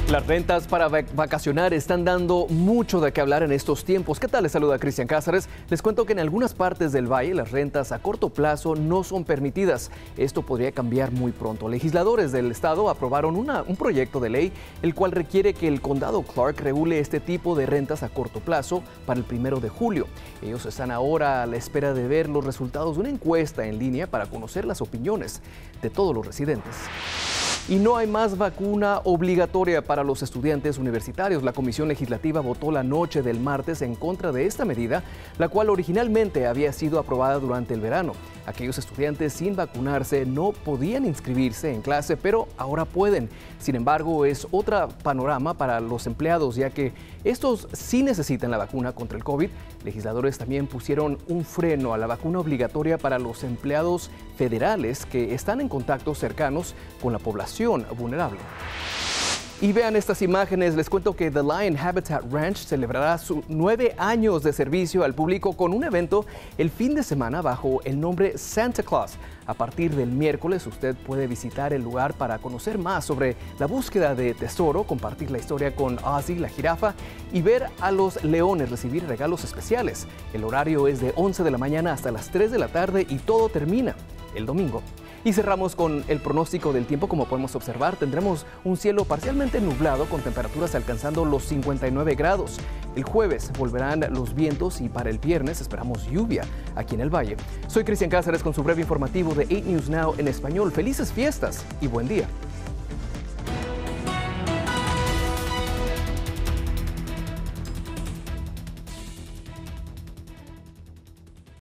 Las rentas para vacacionar están dando mucho de qué hablar en estos tiempos. ¿Qué tal? Les saluda Cristian Cázares. Les cuento que en algunas partes del valle las rentas a corto plazo no son permitidas. Esto podría cambiar muy pronto. Legisladores del estado aprobaron un proyecto de ley el cual requiere que el condado Clark regule este tipo de rentas a corto plazo para el 1 de julio. Ellos están ahora a la espera de ver los resultados de una encuesta en línea para conocer las opiniones de todos los residentes. Y no hay más vacuna obligatoria para los estudiantes universitarios. La Comisión Legislativa votó la noche del martes en contra de esta medida, la cual originalmente había sido aprobada durante el verano. Aquellos estudiantes sin vacunarse no podían inscribirse en clase, pero ahora pueden. Sin embargo, es otro panorama para los empleados, ya que estos sí necesitan la vacuna contra el COVID. Legisladores también pusieron un freno a la vacuna obligatoria para los empleados federales que están en contactos cercanos con la población vulnerable. Y vean estas imágenes, les cuento que The Lion Habitat Ranch celebrará sus 9 años de servicio al público con un evento el fin de semana bajo el nombre Santa Claus. A partir del miércoles usted puede visitar el lugar para conocer más sobre la búsqueda de tesoro, compartir la historia con Ozzy, la jirafa, y ver a los leones recibir regalos especiales. El horario es de 11 de la mañana hasta las 3 de la tarde y todo termina el domingo. Y cerramos con el pronóstico del tiempo. Como podemos observar, tendremos un cielo parcialmente nublado con temperaturas alcanzando los 59 grados. El jueves volverán los vientos y para el viernes esperamos lluvia aquí en el valle. Soy Cristian Cázares con su breve informativo de 8 News Now en español. Felices fiestas y buen día.